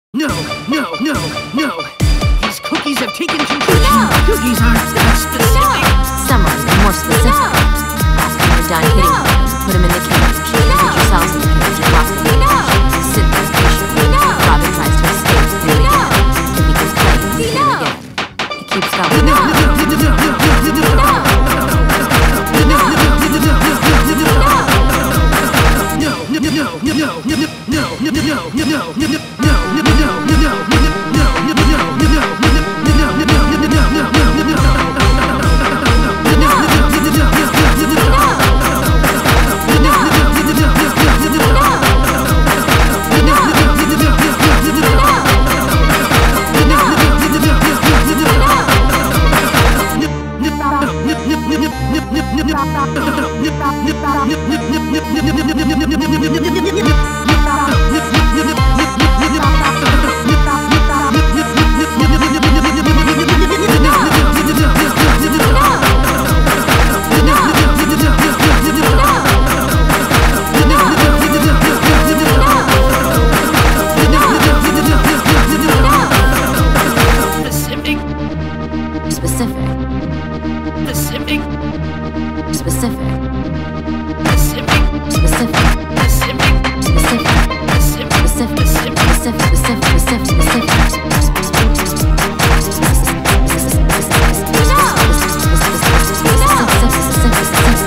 No, no, no, no. These cookies have taken control. No. Cookies aren't that specific. Someone more specific. After you're done hitting them, put them in the cage.